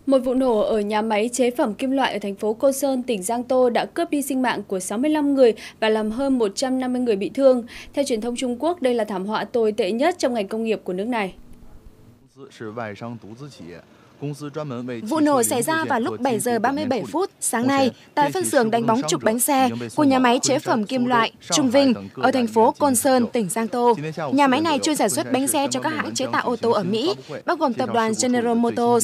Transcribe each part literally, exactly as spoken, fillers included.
Một vụ nổ ở nhà máy chế phẩm kim loại ở thành phố Côn Sơn, tỉnh Giang Tô đã cướp đi sinh mạng của sáu mươi lăm người và làm hơn một trăm năm mươi người bị thương. Theo truyền thông Trung Quốc, đây là thảm họa tồi tệ nhất trong ngành công nghiệp của nước này. Vụ nổ xảy ra vào lúc bảy giờ ba mươi bảy phút sáng nay tại phân xưởng đánh bóng trục bánh xe của nhà máy chế phẩm kim loại Trung Vinh ở thành phố Côn Sơn, tỉnh Giang Tô. Nhà máy này chuyên sản xuất bánh xe cho các hãng chế tạo ô tô ở Mỹ, bao gồm tập đoàn General Motors.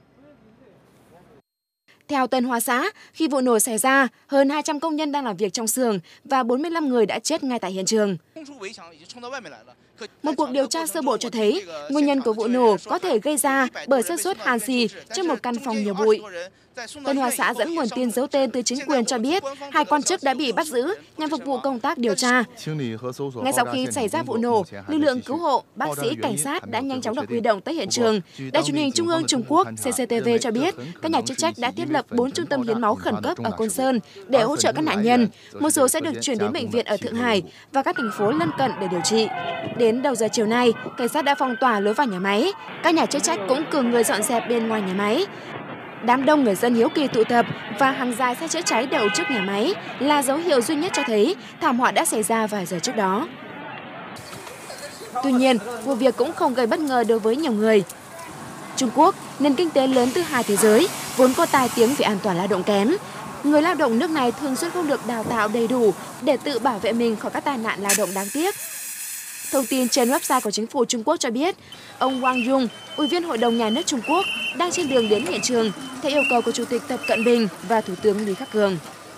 Theo Tân Hoa Xã, khi vụ nổ xảy ra, hơn hai trăm công nhân đang làm việc trong xưởng và bốn mươi lăm người đã chết ngay tại hiện trường. Một cuộc điều tra sơ bộ cho thấy, nguyên nhân của vụ nổ có thể gây ra bởi xác suất hàn xì trong một căn phòng nhiều bụi. Tân Hoa Xã dẫn nguồn tin giấu tên từ chính quyền cho biết hai quan chức đã bị bắt giữ nhằm phục vụ công tác điều tra. Ngay sau khi xảy ra vụ nổ, lực lượng cứu hộ, bác sĩ, cảnh sát đã nhanh chóng được huy động tới hiện trường. Đài truyền hình Trung ương Trung Quốc C C T V cho biết các nhà chức trách đã thiết lập bốn trung tâm hiến máu khẩn cấp ở Côn Sơn để hỗ trợ các nạn nhân. Một số sẽ được chuyển đến bệnh viện ở Thượng Hải và các thành phố lân cận để điều trị. Đến đầu giờ chiều nay, cảnh sát đã phong tỏa lối vào nhà máy. Các nhà chức trách cũng cử người dọn dẹp bên ngoài nhà máy. Đám đông người dân hiếu kỳ tụ tập và hàng dài xe chữa cháy đậu trước nhà máy là dấu hiệu duy nhất cho thấy thảm họa đã xảy ra vài giờ trước đó. Tuy nhiên, vụ việc cũng không gây bất ngờ đối với nhiều người. Trung Quốc, nền kinh tế lớn thứ hai thế giới, vốn có tai tiếng về an toàn lao động kém. Người lao động nước này thường xuyên không được đào tạo đầy đủ để tự bảo vệ mình khỏi các tai nạn lao động đáng tiếc. Thông tin trên website của chính phủ Trung Quốc cho biết, ông Wang Yung, Ủy viên Hội đồng Nhà nước Trung Quốc, đang trên đường đến hiện trường theo yêu cầu của Chủ tịch Tập Cận Bình và Thủ tướng Lý Khắc Cường.